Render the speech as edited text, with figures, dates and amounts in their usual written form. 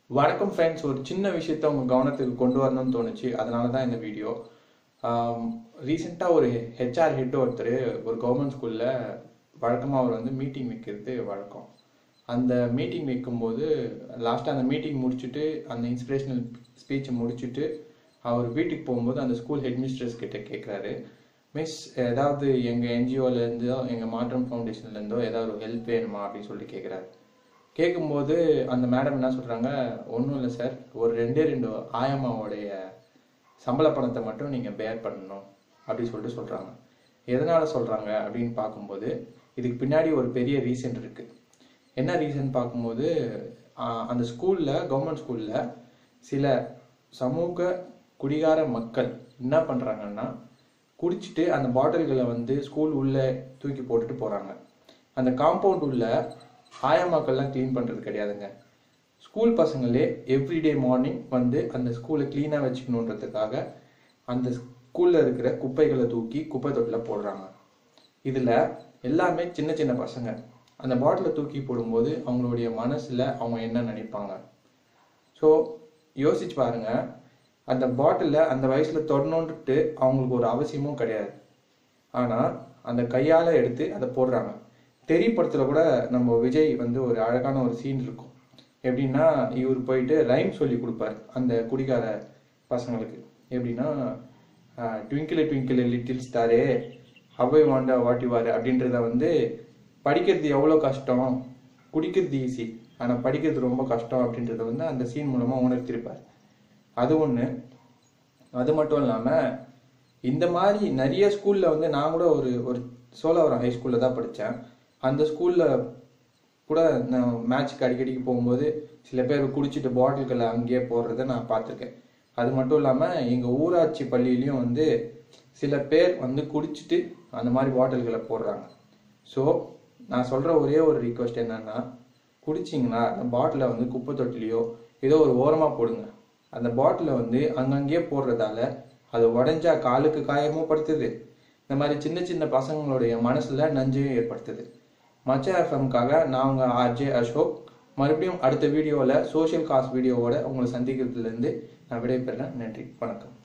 வணக்கம் ஃப்ரெண்ட்ஸ், ஒரு சின்ன விஷயத்த உங்கள் கவனத்துக்கு கொண்டு வரணும்னு தோணுச்சு. அதனால தான் இந்த வீடியோ. ரீசெண்டாக ஒரு ஹெச்ஆர் ஹெட் ஒருத்தர் ஒரு கவர்மெண்ட் ஸ்கூலில் வழக்கமாக அவர் வந்து மீட்டிங் வைக்கிறது வழக்கம். அந்த மீட்டிங் வைக்கும்போது லாஸ்ட்டாக அந்த மீட்டிங் முடிச்சுட்டு அந்த இன்ஸ்பிரேஷனல் ஸ்பீச்சை முடிச்சுட்டு அவர் வீட்டுக்கு போகும்போது அந்த ஸ்கூல் ஹெட் மிஸ்ட்ரஸ் கிட்ட கேட்குறாரு, மிஸ் ஏதாவது எங்கள் என்ஜிஓலேருந்தோ எங்கள் மாற்றம் ஃபவுண்டேஷன்லேருந்தோ ஏதாவது ஒரு ஹெல்ப் வேணுமா அப்படின்னு சொல்லிட்டு கேட்குறாரு. கேட்கும்போது அந்த மேடம் என்ன சொல்கிறாங்க, ஒன்றும் இல்லை சார், ஒரு ரெண்டு ஆயம்மாவோடைய சம்பள பணத்தை மட்டும் நீங்கள் பேர் பண்ணணும் அப்படின்னு சொல்கிறாங்க. எதனால் சொல்கிறாங்க அப்படின்னு பார்க்கும்போது இதுக்கு பின்னாடி ஒரு பெரிய ரீசன் இருக்குது. என்ன ரீசன் பார்க்கும்போது அந்த ஸ்கூலில், கவர்மெண்ட் ஸ்கூலில் சில சமூக குடிகார மக்கள் என்ன பண்ணுறாங்கன்னா, குடிச்சிட்டு அந்த பாட்டில்களை வந்து ஸ்கூல் உள்ளே தூக்கி போட்டுட்டு போகிறாங்க. அந்த காம்பவுண்ட் உள்ள ஆயம்மாக்கள்லாம் க்ளீன் பண்ணுறது கிடையாதுங்க. ஸ்கூல் பசங்களே எவ்ரிடே மார்னிங் வந்து அந்த ஸ்கூலை க்ளீனாக வச்சுக்கணுன்றதுக்காக அந்த ஸ்கூலில் இருக்கிற குப்பைகளை தூக்கி குப்பை தொட்டில் போடுறாங்க. இதில் எல்லாமே சின்ன சின்ன பசங்க. அந்த பாட்டிலை தூக்கி போடும்போது அவங்களுடைய மனசில் அவங்க என்ன நினைப்பாங்க? ஸோ யோசிச்சு பாருங்கள். அந்த பாட்டிலை அந்த வயசில் தொடணுன்ட்டு அவங்களுக்கு ஒரு அவசியமும் கிடையாது. ஆனால் அந்த கையால் எடுத்து அதை போடுறாங்க. தெரியப்படுத்துல கூட நம்ம விஜய் வந்து ஒரு அழகான ஒரு சீன் இருக்கும். எப்படின்னா, இவர் போயிட்டு ரைம் சொல்லி கொடுப்பார் அந்த குடிகார பசங்களுக்கு. எப்படின்னா, ட்விங்கிள் ட்விங்கிள் லிட்டில் ஸ்டாரே how I want what you are அப்படின்றத வந்து படிக்கிறது எவ்வளோ கஷ்டம், குடிக்கிறது ஈஸி, ஆனால் படிக்கிறது ரொம்ப கஷ்டம் அப்படின்றத வந்து அந்த சீன் மூலமாக உணர்த்திருப்பார். அது ஒன்று. அது மட்டும் இல்லாமல் இந்த மாதிரி நிறைய ஸ்கூலில் வந்து நான் கூட ஒரு சோழவரம் ஹை ஸ்கூலில் தான் படித்தேன். அந்த ஸ்கூலில் கூட நான் மேட்ச்சுக்கு அடிக்கடிக்கு போகும்போது சில பேர் குடிச்சிட்டு பாட்டில்களை அங்கேயே போடுறத நான் பார்த்துருக்கேன். அது மட்டும் இல்லாமல் எங்கள் ஊராட்சி பள்ளியிலையும் வந்து சில பேர் வந்து குடிச்சிட்டு அந்த மாதிரி பாட்டில்களை போடுறாங்க. ஸோ நான் சொல்கிற ஒரே ஒரு ரிக்வெஸ்ட் என்னன்னா, குடிச்சிங்கன்னா அந்த பாட்டிலை வந்து குப்பை தொட்டிலையோ ஏதோ ஒரு ஓரமாக போடுங்க. அந்த பாட்டிலை வந்து அங்கங்கேயே போடுறதால அது உடஞ்சா காலுக்கு காயமும் படுத்துது, இந்த மாதிரி சின்ன சின்ன பசங்களுடைய மனசில் நஞ்சையும் ஏற்படுத்துது. மச்சா எஃப்எம்காக நான் உங்கள் ஆர்ஜே அசோக். மறுபடியும் அடுத்த வீடியோவில் சோஷியல் காஸ் வீடியோவோட உங்களை சந்திக்கிறதுலேருந்து நான் விடைபெறேன். நன்றி, வணக்கம்.